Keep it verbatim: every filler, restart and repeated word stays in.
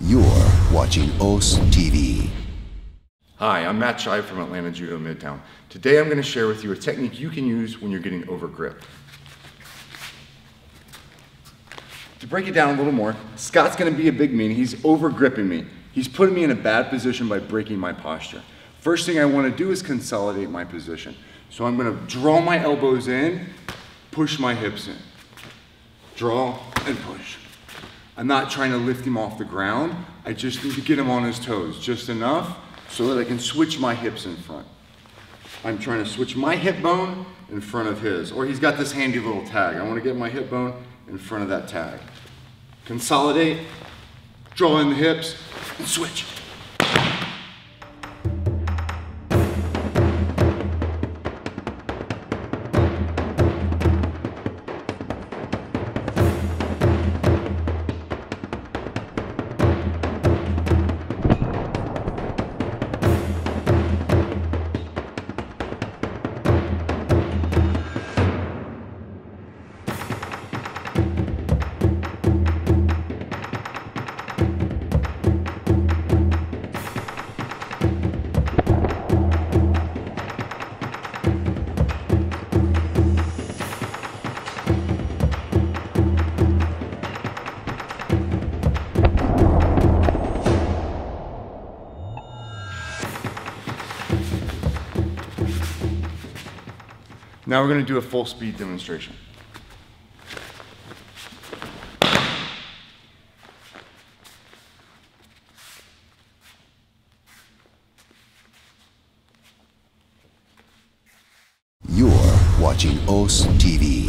You're watching O S T V. Hi, I'm Matt Schieb from Atlanta Judo Midtown. Today I'm going to share with you a technique you can use when you're getting over gripped. To break it down a little more, Scott's going to be a big mean. He's over gripping me. He's putting me in a bad position by breaking my posture. First thing I want to do is consolidate my position. So I'm going to draw my elbows in, push my hips in. Draw and push. I'm not trying to lift him off the ground. I just need to get him on his toes, just enough so that I can switch my hips in front. I'm trying to switch my hip bone in front of his, or he's got this handy little tag. I want to get my hip bone in front of that tag. Consolidate, draw in the hips, and switch. Now we're going to do a full speed demonstration. You're watching O S T V.